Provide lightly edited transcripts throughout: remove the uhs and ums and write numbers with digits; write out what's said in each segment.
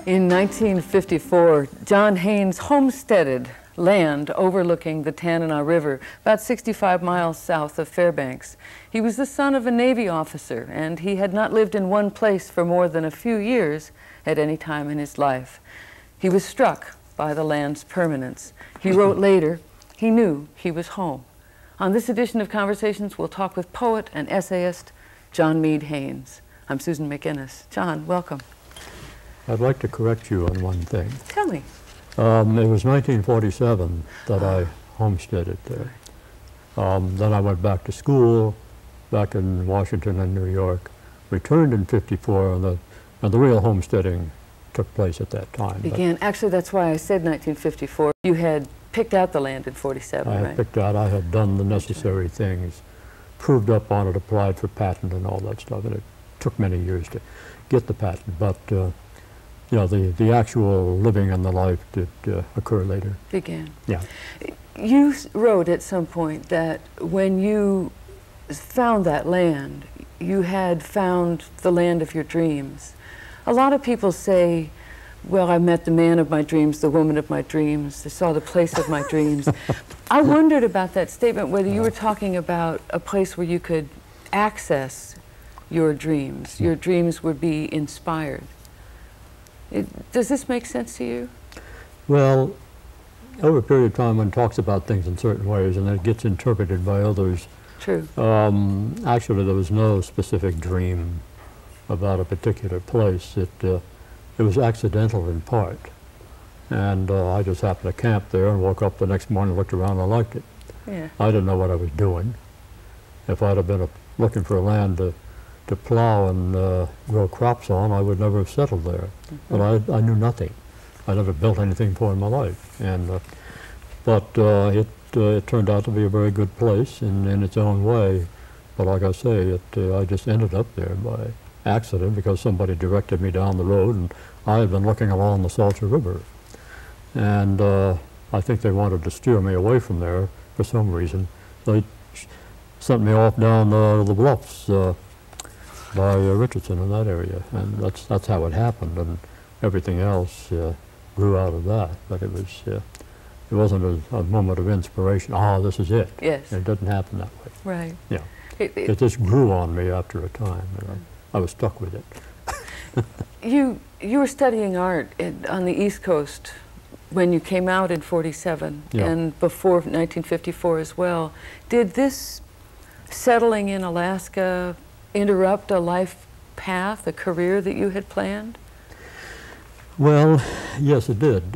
In 1954, John Haines homesteaded land overlooking the Tanana River, about 65 miles south of Fairbanks. He was the son of a Navy officer, and he had not lived in one place for more than a few years at any time in his life. He was struck by the land's permanence. He wrote later, he knew he was home. On this edition of Conversations, we'll talk with poet and essayist John Meade Haines. I'm Susan McInnis. John, welcome. I'd like to correct you on one thing. Tell me. It was 1947 that I homesteaded there. Then I went back to school, back in Washington and New York, returned in '54, and the real homesteading took place at that time. Actually, that's why I said 1954. You had picked out the land in '47, right? I had picked out, I had done the necessary things, proved up on it, applied for patent and all that stuff, and it took many years to get the patent, but you know, the actual living and the life did occur later. Began. Yeah. You wrote at some point that when you found that land, you had found the land of your dreams. A lot of people say, well, I met the man of my dreams, the woman of my dreams, I saw the place of my dreams. I wondered about that statement, whether you were talking about a place where you could access your dreams. Your dreams would be inspired. Does this make sense to you? Well, over a period of time one talks about things in certain ways and it gets interpreted by others. True. Actually, there was no specific dream about a particular place. It was accidental in part. And I just happened to camp there and woke up the next morning and looked around and I liked it. Yeah. I didn't know what I was doing. If I'd have been looking for land to plow and grow crops on, I would never have settled there. But I knew nothing. I never built anything for in my life. And but it turned out to be a very good place in its own way. But like I say, I just ended up there by accident because somebody directed me down the road, and I had been looking along the Salter River. And I think they wanted to steer me away from there for some reason. They sent me off down the bluffs by Richardson in that area, and that's how it happened, and everything else grew out of that. But it wasn't a moment of inspiration. Ah, this is it. Yes. It didn't happen that way. Right. Yeah. It just grew on me after a time, and I was stuck with it. You were studying art on the East Coast when you came out in '47, yeah, and before 1954 as well. Did this settling in Alaska interrupt a life path, a career that you had planned? Well, yes, it did.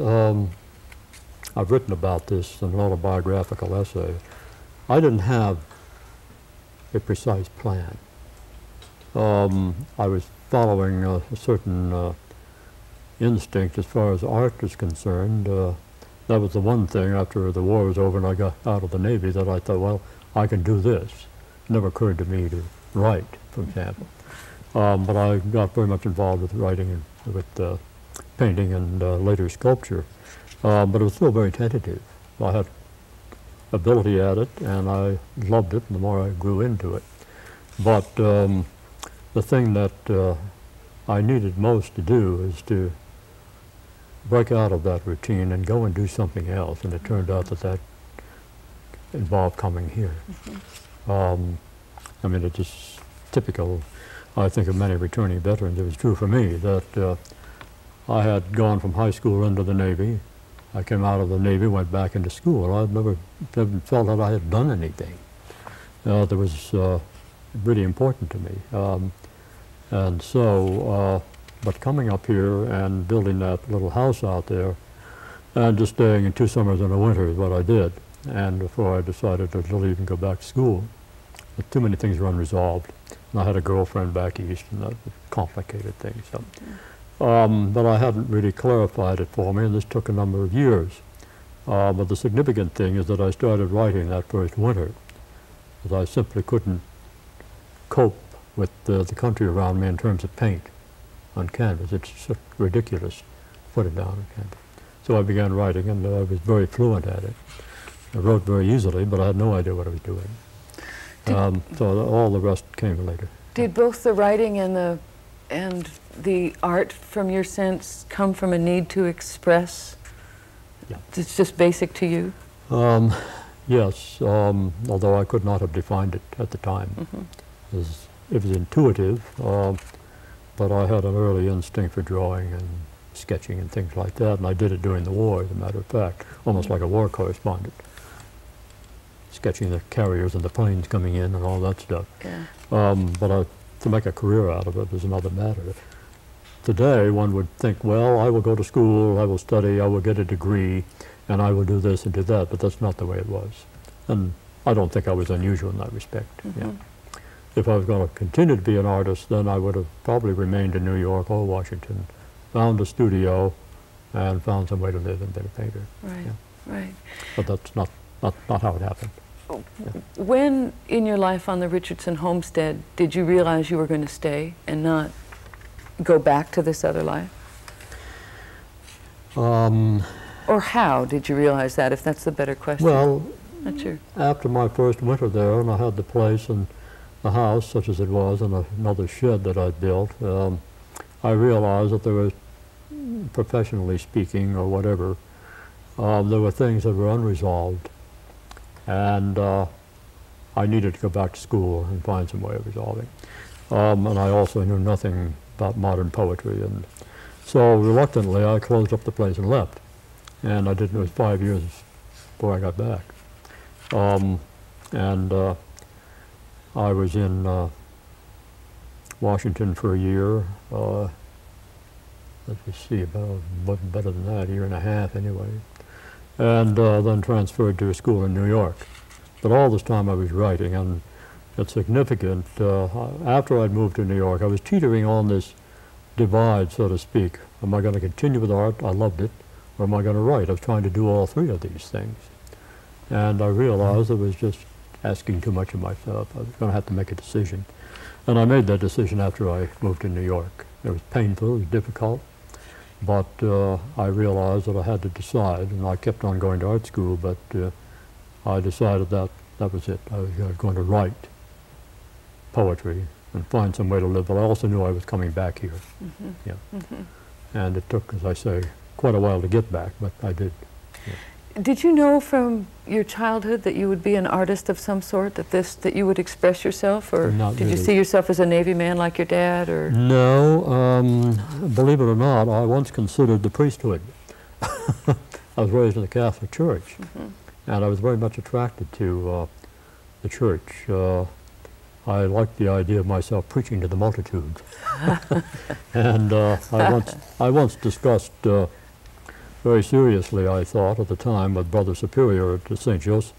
I've written about this in an autobiographical essay. I didn't have a precise plan. I was following a certain instinct as far as art is concerned. That was the one thing after the war was over and I got out of the Navy that I thought, well, I can do this. It never occurred to me to write, for example. But I got very much involved with writing and with painting and later sculpture. But it was still very tentative. I had ability at it and I loved it, and the more I grew into it. But the thing that I needed most to do is to break out of that routine and go and do something else, and it turned out that involved coming here. I mean, it's just typical, I think, of many returning veterans. It was true for me that I had gone from high school into the Navy. I came out of the Navy, went back into school. I'd never felt that I had done anything that was really important to me. And so, but coming up here and building that little house out there and just staying in 2 summers and a winter is what I did. And before I decided to leave and go back to school, but too many things were unresolved. And I had a girlfriend back east, and that complicated things. So. But I hadn't really clarified it for me, and this took a number of years. But the significant thing is that I started writing that first winter, because I simply couldn't cope with the country around me in terms of paint on canvas. It's just ridiculous to put it down on canvas. So I began writing, and I was very fluent at it. I wrote very easily, but I had no idea what I was doing. So all the rest came later. Did both the writing and the And the art, from your sense, come from a need to express? Yeah. It's just basic to you? Yes, although I could not have defined it at the time. Mm-hmm. It was intuitive, but I had an early instinct for drawing and sketching and things like that, and I did it during the war, as a matter of fact, almost like a war correspondent, sketching the carriers and the planes coming in and all that stuff. Yeah. But to make a career out of it is another matter. Today, one would think, well, I will go to school, I will study, I will get a degree, and I will do this and do that, but that's not the way it was. And I don't think I was unusual in that respect. Mm-hmm. Yeah. If I was going to continue to be an artist, then I would have probably remained in New York or Washington, found a studio, and found some way to live and been a painter. Right, yeah. right. But that's not how it happened. Yeah. When in your life on the Richardson homestead did you realize you were going to stay and not go back to this other life? Or how did you realize that, if that's the better question? Well, not sure. After my first winter there, and I had the place and the house, such as it was, and another shed that I'd built, I realized that there was, professionally speaking or whatever, there were things that were unresolved, and I needed to go back to school and find some way of resolving. And I also knew nothing about modern poetry, and so reluctantly I closed up the place and left. And I did. It was 5 years before I got back. I was in Washington for a year. Let me see, wasn't better than that, a year and a half anyway. And then transferred to a school in New York. But all this time I was writing, and it's significant. After I'd moved to New York, I was teetering on this divide, so to speak. Am I going to continue with art? I loved it. Or am I going to write? I was trying to do all three of these things. And I realized I was just asking too much of myself. I was going to have to make a decision. And I made that decision after I moved to New York. It was painful, it was difficult, but I realized that I had to decide, and I kept on going to art school, but I decided that was it. I was going to write poetry and find some way to live, but I also knew I was coming back here. Mm-hmm. Yeah. Mm-hmm. And it took, as I say, quite a while to get back, but I did. Yeah. Did you know from your childhood that you would be an artist of some sort, that you would express yourself, or Not did really. you see yourself as a Navy man like your dad, or? No, believe it or not, I once considered the priesthood. I was raised in the Catholic Church, mm-hmm. and I was very much attracted to the church. I liked the idea of myself preaching to the multitudes. And I once discussed very seriously, I thought at the time, with Brother Superior at St.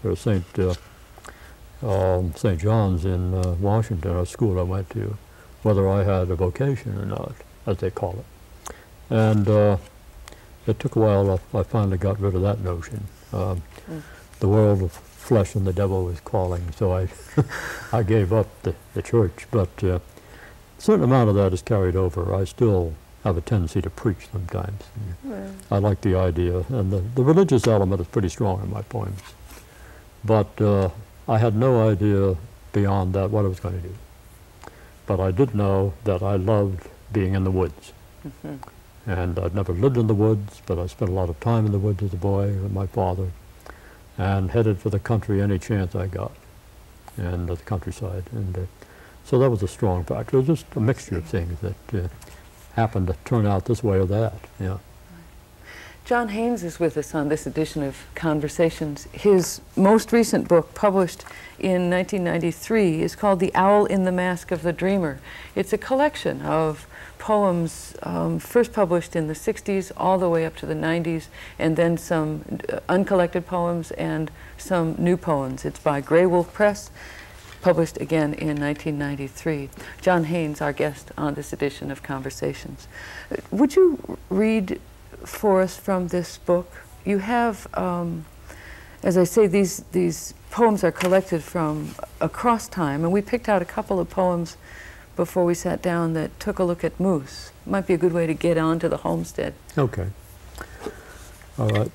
John's in Washington, a school I went to, whether I had a vocation or not, as they call it. And it took a while. I finally got rid of that notion. The world of flesh and the devil was calling, so I gave up the church. But a certain amount of that is carried over. I still have a tendency to preach sometimes. Right. I like the idea, and the religious element is pretty strong in my poems. But I had no idea beyond that what I was going to do. But I did know that I loved being in the woods. Mm-hmm. And I'd never lived in the woods, but I spent a lot of time in the woods as a boy with my father, and headed for the country any chance I got, and the countryside. And so that was a strong factor. It was just a mixture of things that happened to turn out this way or that. Yeah. John Haines is with us on this edition of Conversations. His most recent book, published in 1993, is called The Owl in the Mask of the Dreamer. It's a collection of poems first published in the 60s all the way up to the 90s, and then some uncollected poems and some new poems. It's by Grey Wolf Press, published again in 1993. John Haines, our guest on this edition of Conversations. Would you read for us from this book? You have, as I say, these poems are collected from across time, and we picked out a couple of poems before we sat down that took a look at moose. Might be a good way to get on to the homestead. Okay. All right.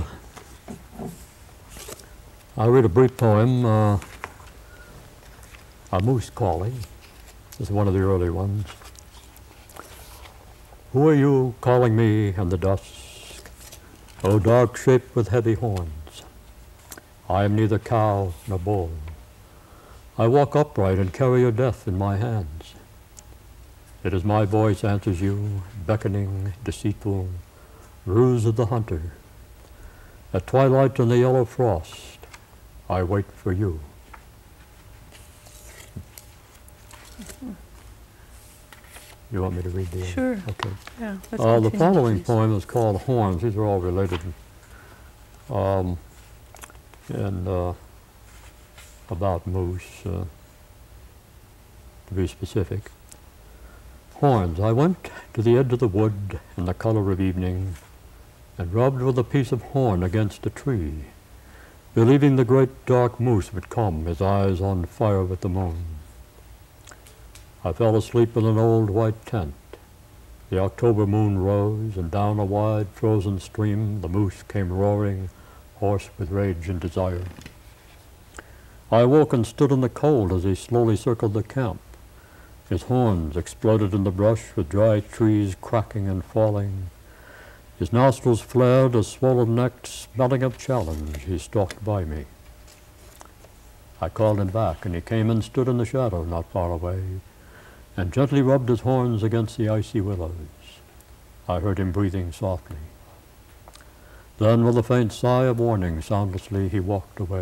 I'll read a brief poem, A Moose Calling. This is one of the early ones. Who are you calling me in the dusk? O dark shape with heavy horns. I am neither cow nor bull. I walk upright and carry your death in my hands. It is my voice answers you, beckoning, deceitful, ruse of the hunter. At twilight in the yellow frost, I wait for you. You want me to read the end? Sure. Okay. Yeah, let's The continue, following please. poem is called Horns. These are all related. And about moose, to be specific. Horns. I went to the edge of the wood in the color of evening and rubbed with a piece of horn against a tree, believing the great dark moose would come, his eyes on fire with the moon. I fell asleep in an old white tent. The October moon rose, and down a wide frozen stream the moose came roaring, hoarse with rage and desire. I awoke and stood in the cold as he slowly circled the camp. His horns exploded in the brush with dry trees cracking and falling. His nostrils flared as swollen-necked, smelling of challenge, he stalked by me. I called him back, and he came and stood in the shadow not far away, and gently rubbed his horns against the icy willows. I heard him breathing softly. Then, with a faint sigh of warning, soundlessly he walked away.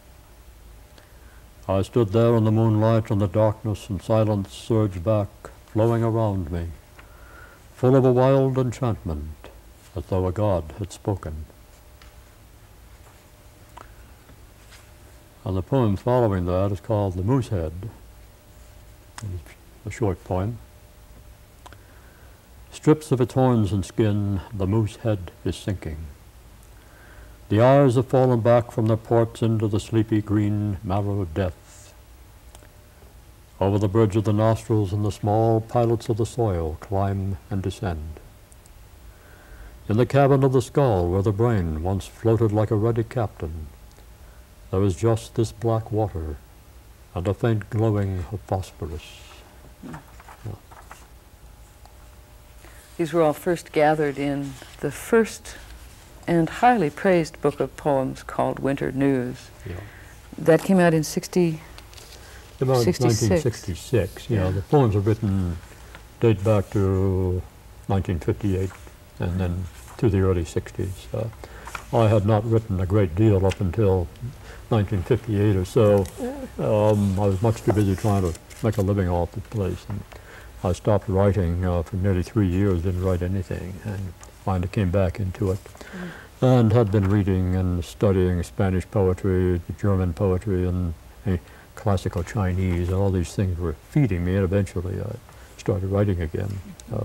I stood there in the moonlight, and the darkness and silence surged back, flowing around me, full of a wild enchantment, as though a god had spoken. And the poem following that is called The Moosehead. It's a short poem. Strips of its horns and skin, the moose head is sinking. The eyes have fallen back from their ports into the sleepy green marrow of death. Over the bridge of the nostrils and the small pilots of the soil climb and descend. In the cabin of the skull, where the brain once floated like a ruddy captain, there is just this black water and a faint glowing of phosphorus. These were all first gathered in the first and highly praised book of poems called Winter News. Yeah. That came out in About 66. 1966. Yeah. The poems are written, date back to 1958 and then to the early 60s. I had not written a great deal up until 1958 or so. I was much too busy trying to make a living off the place. And I stopped writing for nearly 3 years, didn't write anything, and finally came back into it. And had been reading and studying Spanish poetry, German poetry, and classical Chinese, and all these things were feeding me, and eventually I started writing again.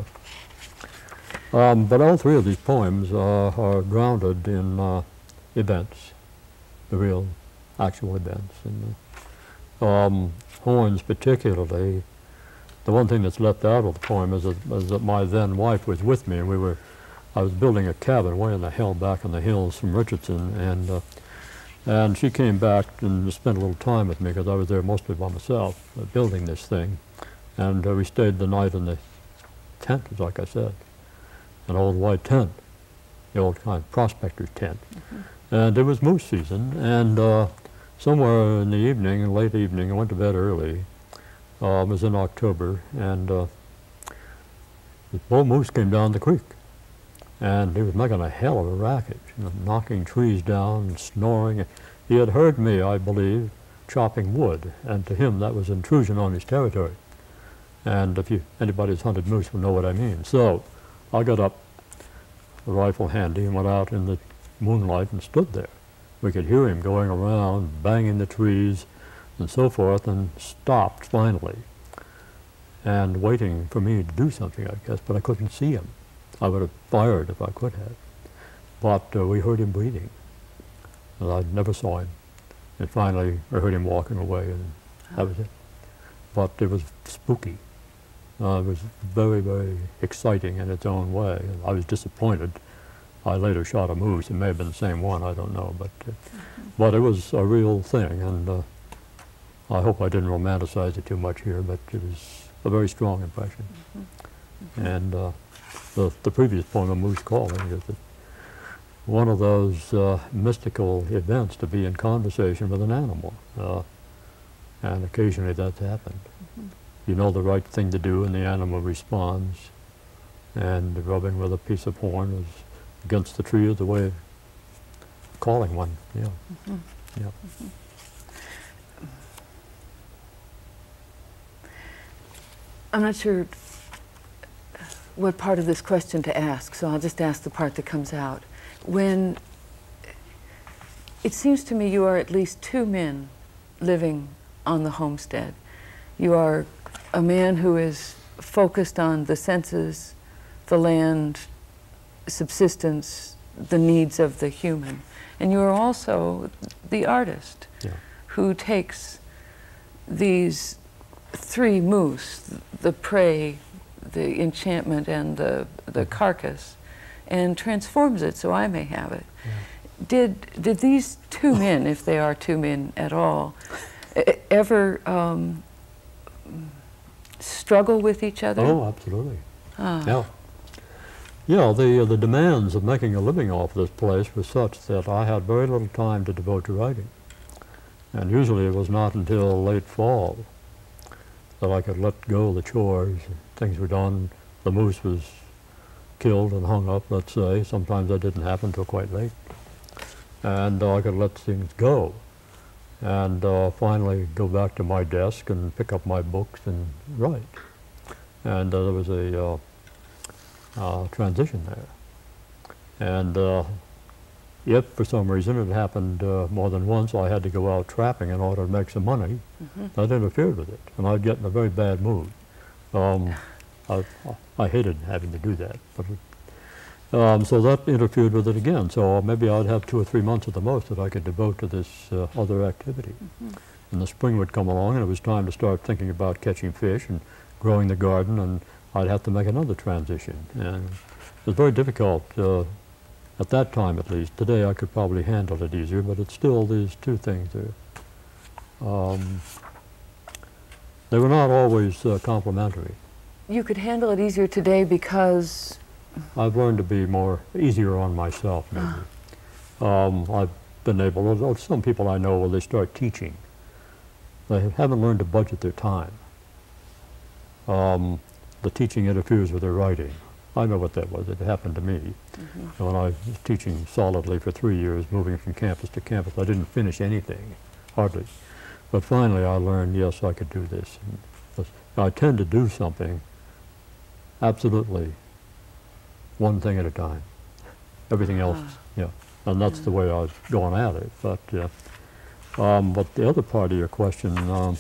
But all three of these poems are grounded in events, the real, actual events. And Horns particularly, the one thing that's left out of the poem is that my then wife was with me, and I was building a cabin way in the hill back in the hills from Richardson, and she came back and spent a little time with me because I was there mostly by myself building this thing, and we stayed the night in the tent, like I said, an old white tent, the old kind of prospector's tent. And it was moose season, and somewhere in the evening, late evening, I went to bed early. It was in October, and the bull moose came down the creek, and he was making a hell of a racket, knocking trees down and snoring. He had heard me, I believe, chopping wood, and to him that was intrusion on his territory. And if anybody who's hunted moose will know what I mean. So I got up, the rifle handy, and went out in the moonlight and stood there. We could hear him going around, banging the trees and so forth, and stopped finally, and waiting for me to do something, I guess, but I couldn't see him. I would have fired if I could have. But we heard him breathing, and I never saw him. And finally, I heard him walking away, and that was it. But it was spooky. It was very, very exciting in its own way. I was disappointed. I later shot a moose. It may have been the same one, I don't know. But it was a real thing, and I hope I didn't romanticize it too much here, but it was a very strong impression. And the previous poem, A Moose Calling, is one of those mystical events to be in conversation with an animal. And occasionally that's happened. You know the right thing to do and the animal responds, and rubbing with a piece of horn is against the tree is the way of calling one. Yeah. Yeah. I'm not sure what part of this question to ask, so I'll just ask the part that comes out. When it seems to me you are at least two men living on the homestead. You are a man who is focused on the senses, the land, subsistence, the needs of the human. And you are also the artist who takes these three moose, the prey, the enchantment, and the carcass, and transforms it so I may have it. Did these two men, if they are two men at all, ever struggle with each other? Oh, absolutely. Yeah. Yeah, the demands of making a living off this place were such that I had very little time to devote to writing. And usually it was not until late fall that I could let go of the chores. Things were done. The moose was killed and hung up, let's say. Sometimes that didn't happen until quite late. And I could let things go. And finally go back to my desk and pick up my books and write. And there was a transition there. And if for some reason it happened more than once, I had to go out trapping in order to make some money, that interfered with it. And I'd get in a very bad mood. I hated having to do that. But so that interfered with it again. So maybe I'd have 2 or 3 months at the most that I could devote to this other activity. And the spring would come along and it was time to start thinking about catching fish and growing the garden, and I'd have to make another transition. And it was very difficult at that time, at least. Today I could probably handle it easier, but it's still these two things there. They were not always complementary. You could handle it easier today because? I've learned to be easier on myself, maybe. I've been able, some people I know, when they start teaching, they haven't learned to budget their time. The teaching interferes with their writing. I know what that was. It happened to me. When I was teaching solidly for 3 years, moving from campus to campus, I didn't finish anything, hardly. But finally I learned, yes, I could do this. And I tend to do something absolutely one thing at a time. Everything else, and that's the way I was going at it. But the other part of your question,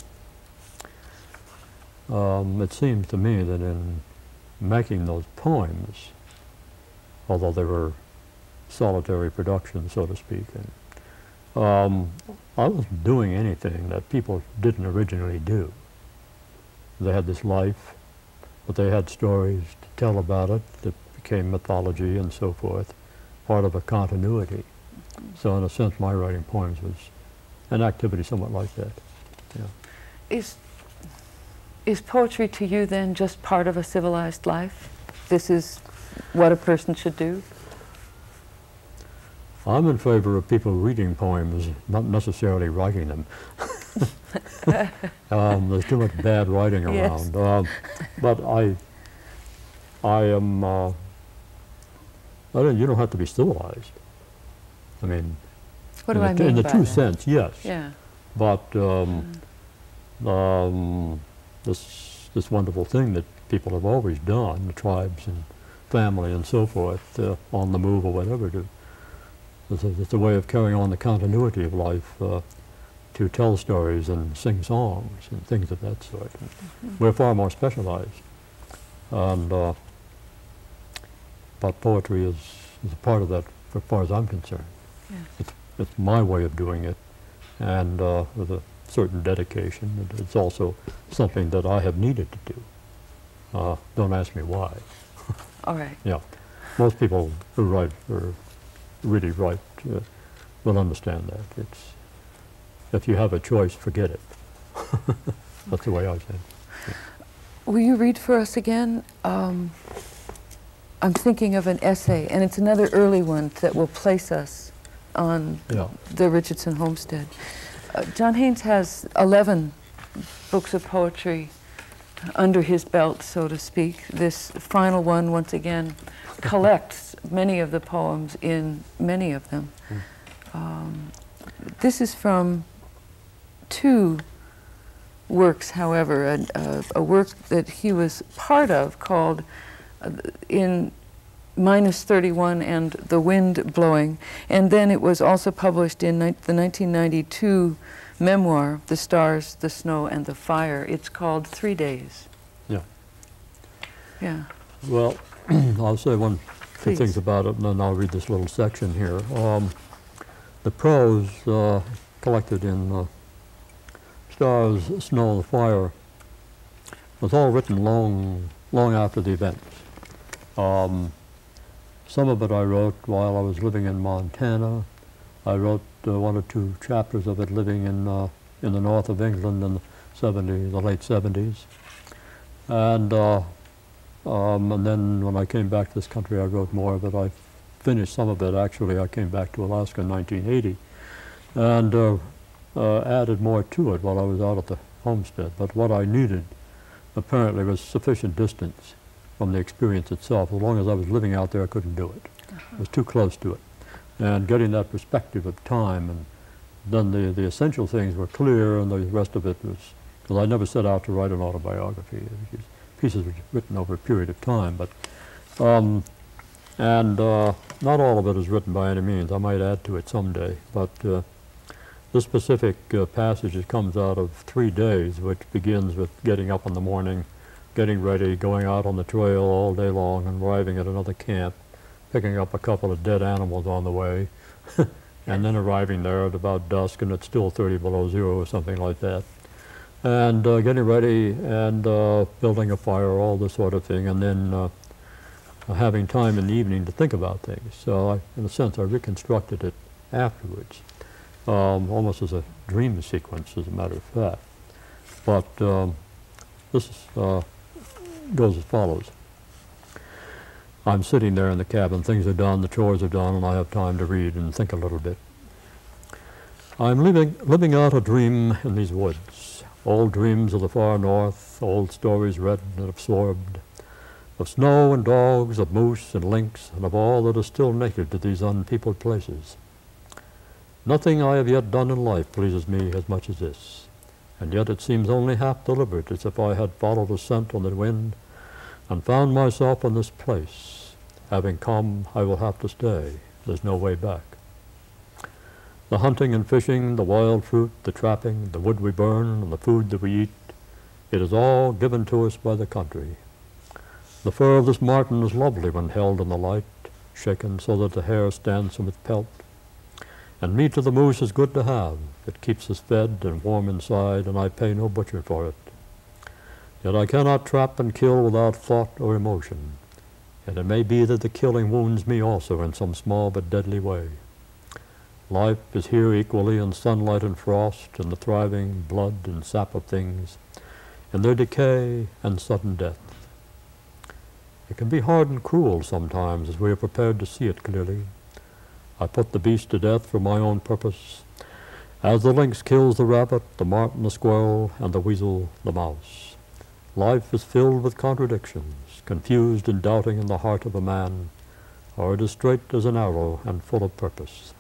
it seems to me that in making those poems, although they were solitary productions, so to speak, and, I wasn't doing anything that people didn't originally do. They had this life, but they had stories to tell about it that became mythology and so forth, part of a continuity. So in a sense, my writing poems was an activity somewhat like that. Yeah. Is poetry to you then just part of a civilized life? This is what a person should do? I'm in favor of people reading poems, not necessarily writing them. There's too much bad writing around. Yes. But I am, you don't have to be civilized. I mean, what do I mean in the by true that? sense, yes. Yeah. But this wonderful thing that people have always done, the tribes and family and so forth, on the move or whatever, it's a way of carrying on the continuity of life, to tell stories and sing songs and things of that sort. We're far more specialized. And, but poetry is a part of that as far as I'm concerned. Yes. It's my way of doing it, and with a certain dedication. It's also something that I have needed to do. Don't ask me why. All right. Yeah. Most people who write, or really write, will understand that. If you have a choice, forget it. That's the way I say it. Will you read for us again I'm thinking of an essay, and it's another early one that will place us on the Richardson homestead. John Haines has 11 books of poetry under his belt, so to speak. This final one, once again, collects many of the poems in many of them. This is from 2 works, however, a work that he was part of called in -31 and The Wind Blowing, and then it was also published in the 1992 memoir, The Stars, the Snow, and the Fire. It's called 3 Days. Yeah. Yeah. Well, I'll say two things about it, and then I'll read this little section here. The prose collected in Stars, Snow, and the Fire was all written long after the events. Some of it I wrote while I was living in Montana. I wrote 1 or 2 chapters of it living in the north of England in the late 70s. And then when I came back to this country, I wrote more of it. I finished some of it, actually. I came back to Alaska in 1980 and added more to it while I was out at the homestead. But what I needed, apparently, was sufficient distance from the experience itself. As long as I was living out there, I couldn't do it. It was too close to it. And getting that perspective of time, and then the essential things were clear, and the rest of it was, because I never set out to write an autobiography. Pieces were written over a period of time, but, not all of it is written by any means. I might add to it someday, but this specific passage comes out of 3 days, which begins with getting up in the morning, getting ready, going out on the trail all day long, and arriving at another camp, picking up a couple of dead animals on the way, and then arriving there at about dusk, and it's still 30 below zero or something like that, and getting ready and building a fire, all this sort of thing, and then having time in the evening to think about things. So in a sense, I reconstructed it afterwards, almost as a dream sequence, as a matter of fact. But this goes as follows. I'm sitting there in the cabin, things are done, the chores are done, and I have time to read and think a little bit. I'm living out a dream in these woods, old dreams of the far north, old stories read and absorbed, of snow and dogs, of moose and lynx, and of all that is still naked to these unpeopled places. Nothing I have yet done in life pleases me as much as this, and yet it seems only half deliberate, as if I had followed a scent on the wind and found myself in this place. Having come, I will have to stay. There's no way back. The hunting and fishing, the wild fruit, the trapping, the wood we burn, and the food that we eat, it is all given to us by the country. The fur of this marten is lovely when held in the light, shaken so that the hair stands from its pelt. And meat of the moose is good to have. It keeps us fed and warm inside, and I pay no butcher for it. Yet I cannot trap and kill without thought or emotion, and it may be that the killing wounds me also in some small but deadly way. Life is here equally in sunlight and frost, in the thriving blood and sap of things, in their decay and sudden death. It can be hard and cruel sometimes, as we are prepared to see it clearly. I put the beast to death for my own purpose, as the lynx kills the rabbit, the marten the squirrel, and the weasel the mouse. Life is filled with contradictions, confused and doubting in the heart of a man, or it is straight as an arrow and full of purpose.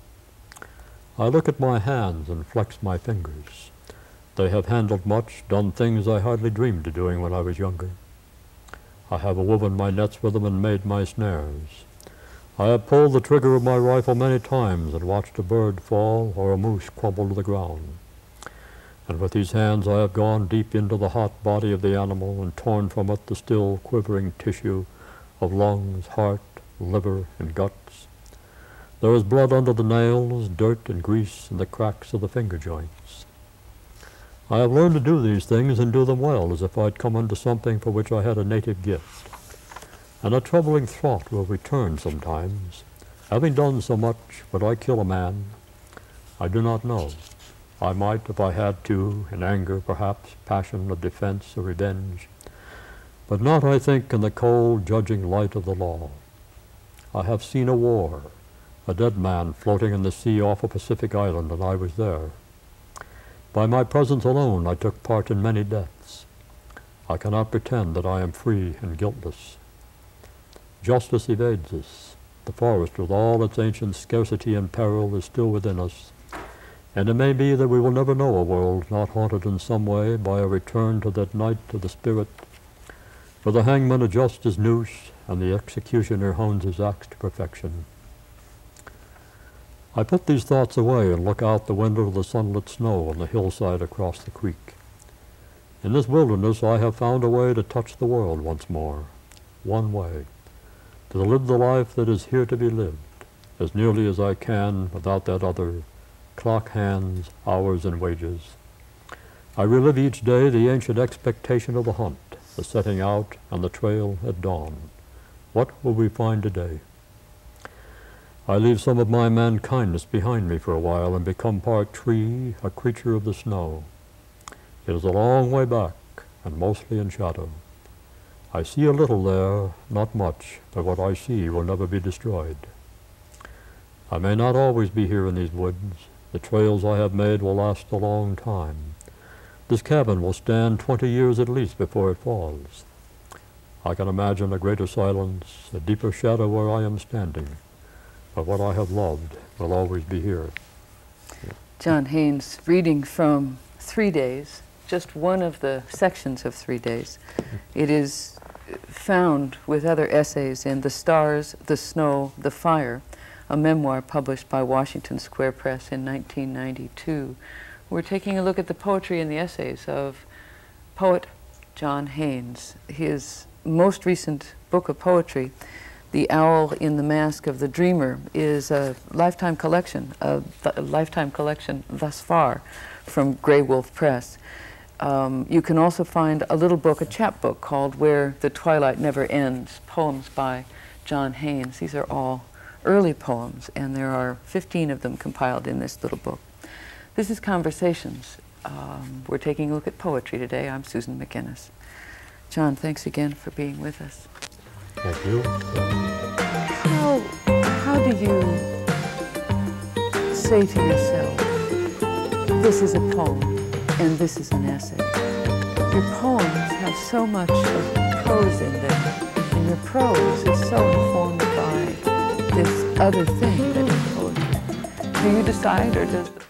I look at my hands and flex my fingers. They have handled much, done things I hardly dreamed of doing when I was younger. I have woven my nets with them and made my snares. I have pulled the trigger of my rifle many times and watched a bird fall or a moose crumble to the ground. And with these hands I have gone deep into the hot body of the animal and torn from it the still quivering tissue of lungs, heart, liver, and guts. There is blood under the nails, dirt and grease in the cracks of the finger joints. I have learned to do these things and do them well, as if I'd come into something for which I had a native gift. And a troubling thought will return sometimes. Having done so much, would I kill a man? I do not know. I might if I had to, in anger perhaps, passion of defense or revenge. but not, I think, in the cold, judging light of the law. I have seen a war, a dead man floating in the sea off a Pacific island, and I was there. By my presence alone, I took part in many deaths. I cannot pretend that I am free and guiltless. Justice evades us. The forest, with all its ancient scarcity and peril, is still within us, and it may be that we will never know a world not haunted in some way by a return to that night of the spirit, for the hangman adjusts his noose and the executioner hones his axe to perfection. I put these thoughts away and look out the window of the sunlit snow on the hillside across the creek. In this wilderness I have found a way to touch the world once more, one way, to live the life that is here to be lived, as nearly as I can without that other, clock hands, hours, and wages. I relive each day the ancient expectation of the hunt, the setting out, and the trail at dawn. What will we find today? I leave some of my mankindness behind me for a while and become part tree, a creature of the snow. It is a long way back, and mostly in shadow. I see a little there, not much, but what I see will never be destroyed. I may not always be here in these woods. The trails I have made will last a long time. This cabin will stand 20 years at least before it falls. I can imagine a greater silence, a deeper shadow where I am standing, but what I have loved will always be here. John Haines, reading from 3 Days, just one of the sections of 3 Days. It is found with other essays in The Stars, the Snow, the Fire, a memoir published by Washington Square Press in 1992. We're taking a look at the poetry and the essays of poet John Haines. His most recent book of poetry, The Owl in the Mask of the Dreamer, is a lifetime collection thus far from Grey Wolf Press. You can also find a little book, a chapbook called Where the Twilight Never Ends, poems by John Haines. These are all early poems, and there are 15 of them compiled in this little book. This is Conversations. We're taking a look at poetry today. I'm Susan McInnis. John, thanks again for being with us. Thank you. How do you say to yourself, this is a poem and this is an essay? Your poems have so much of prose in them, and your prose is so informed by this other thing that is poetry. Do you decide, or does